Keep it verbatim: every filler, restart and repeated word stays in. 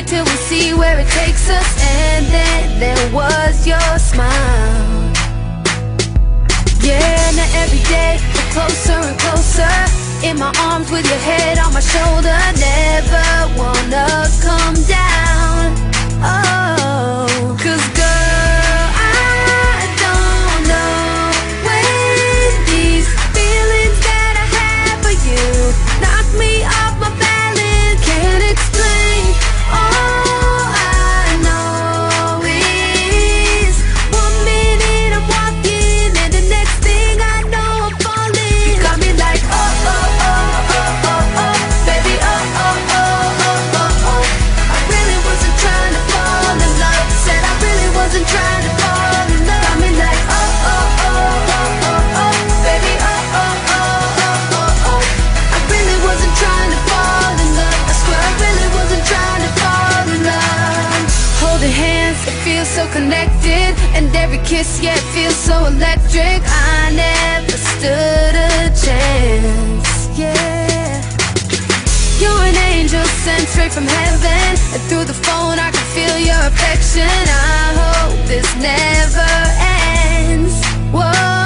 it till we see where it takes us. And then there was your smile. Yeah, now every day we're closer and closer. In my arms with your head on my shoulder. Never wanna come down. Oh, 'cause girl, I don't know when these feelings that I have for you knock me off my balance. Can't explain. All I know is one minute I'm walking and the next thing I know I'm falling. You got me like oh oh oh oh oh oh, baby oh oh oh oh oh oh. I really wasn't trying to fall in love. Said I really wasn't trying to fall in love. Got me like oh oh oh oh oh oh, baby oh oh oh oh oh oh. I really wasn't trying to fall in love. I swear I really wasn't trying to fall in love. Holding hands, it feels so connected, and every kiss, yeah, it feels so electric. I never stood a chance, yeah. You're an angel sent straight from heaven, and through the phone I can feel your affection. I hope this never ends. Whoa.